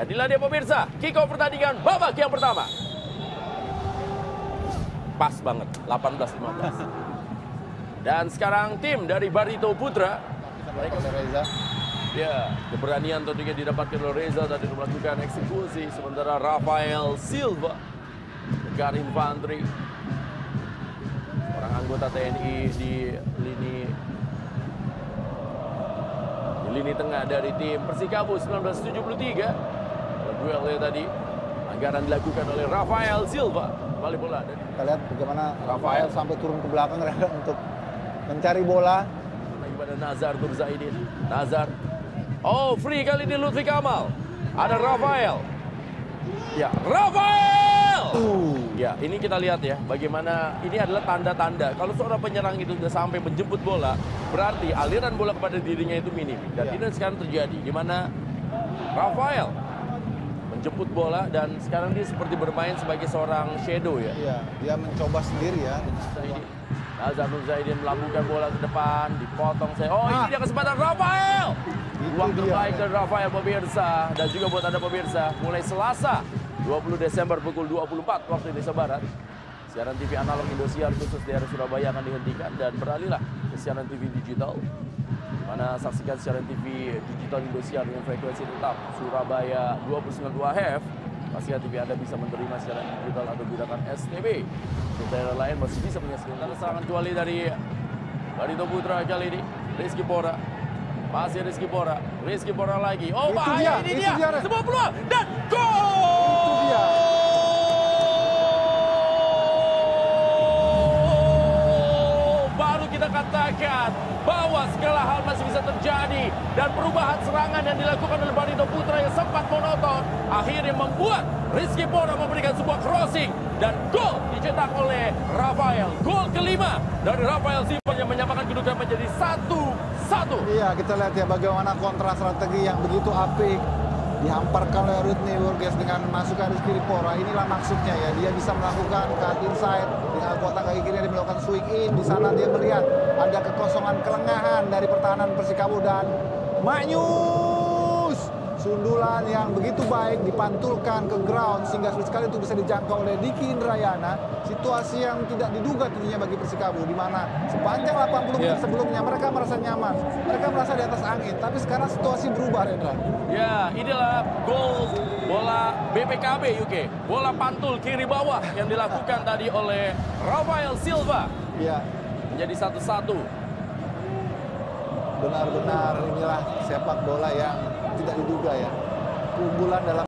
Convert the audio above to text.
Dan inilah dia pemirsa, kick off pertandingan babak yang pertama. Pas banget, 18-15. Dan sekarang tim dari Barito Putra. Reza. Ya, keberanian tentunya didapatkan oleh Reza tadi melakukan eksekusi. Sementara Rafael Silva, Negara Infanteri, orang anggota TNI di lini tengah dari tim Persikabo 1973. Duelnya tadi, anggaran dilakukan oleh Rafael Silva. Kembali bola dari Kita lihat bagaimana Rafael sampai turun ke belakang untuk mencari bola. lagi pada Nazar Nurzaidin. Nazar. Oh, free kali ini Lutfi Kamal. Ada Rafael. Ya, Rafael. Ya, ini kita lihat ya, bagaimana ini adalah tanda-tanda kalau seorang penyerang itu sudah sampai menjemput bola, berarti aliran bola kepada dirinya itu minim. Dan ini sekarang terjadi, di mana Rafael menjemput bola dan sekarang dia seperti bermain sebagai seorang shadow ya. Iya, dia mencoba sendiri ya. Nazar Nurzaidin melambungkan bola ke depan, dipotong saya. Oh, ini dia kesempatan Rafael. Ruang terbaik dari Rafael pemirsa, dan juga buat Anda pemirsa, mulai Selasa 20 Desember pukul 24 waktu Indonesia Barat, siaran TV analog Indosiar khusus daerah Surabaya akan dihentikan dan beralihlah ke siaran TV digital. Mana saksikan siaran TV digital Indosiar dengan frekuensi tetap Surabaya 29 UHF. Pastikan TV Anda bisa menerima siaran digital atau gunakan STB. Untuk daerah lain masih bisa menyaksikan serangan kuali dari Barito Putra kali ini. Rizky Pora. Masih Rizky Pora. Rizky Pora lagi. Oh, bahaya ini dia. Semua peluang. Dan gol! Itu dia. Baru kita katakan bahwa segala hal masih bisa terjadi. Dan perubahan serangan yang dilakukan oleh Barito Putra yang sempat monoton akhirnya membuat Rizky Pora memberikan sebuah crossing. Dan gol dicetak oleh Rafael. Gol kelima dari Rafael Silva yang menyamakan kedudukan menjadi 1-1. Iya, kita lihat ya bagaimana kontra strategi yang begitu apik dihamparkan oleh Rodney Burgess dengan masukan Rizky Pora. Inilah maksudnya ya, dia bisa melakukan cut inside dengan kekuatan kaki kiri, dia melakukan swing in. Di sana dia melihat ada kekosongan kelengahan dari pertahanan Persikabo dan Manyus. Sundulan yang begitu baik dipantulkan ke ground sehingga sulit sekali untuk bisa dijangkau oleh Diki Indrayana. Situasi yang tidak diduga tentunya bagi Persikabo, di mana sepanjang 80 menit sebelumnya mereka merasa nyaman, mereka merasa di atas angin, tapi sekarang situasi berubah, Rendra. Ya, inilah gol bola BPKB UK, bola pantul kiri bawah yang dilakukan tadi oleh Rafael Silva. Iya, Menjadi 1-1. benar-benar inilah sepak bola yang tidak diduga ya. Keunggulan dalam